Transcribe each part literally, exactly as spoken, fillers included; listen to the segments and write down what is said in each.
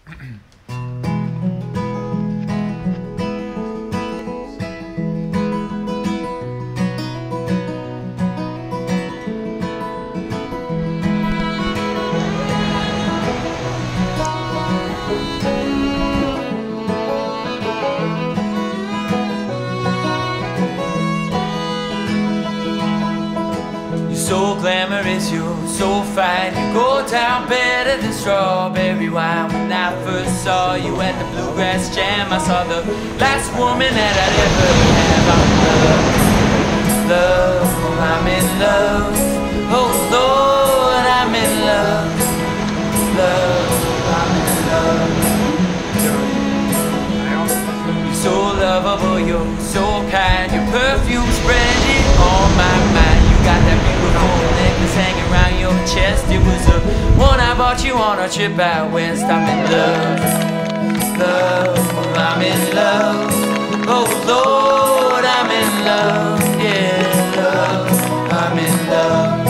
So glamorous, you're so fine. You go down better than strawberry wine. When I first saw you at the Bluegrass Jam, I saw the last woman that I'd ever have. I'm in love, love, I'm in love. Oh Lord, I'm in love, love, I'm in love. You're so lovable, you're so kind. Your perfume's brandy on my mind. Got that beautiful necklace hanging around your chest. It was the one I bought you on a trip out west. I'm in love, love, I'm in love. Oh Lord, I'm in love, yeah, love, I'm in love.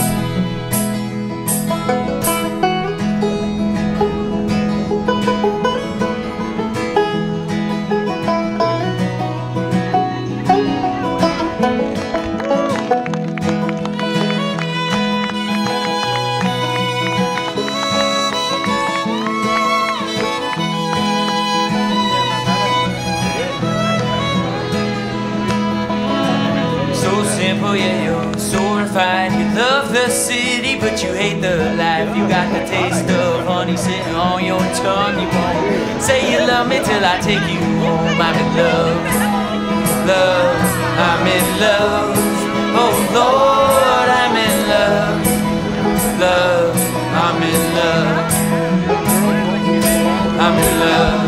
Simple, yeah, you're so refined. You love the city, but you hate the life. You got the taste of honey sitting on your tongue. You won't say you love me till I take you home. I'm in love, love, I'm in love. Oh Lord, I'm in love, love, I'm in love, I'm in love.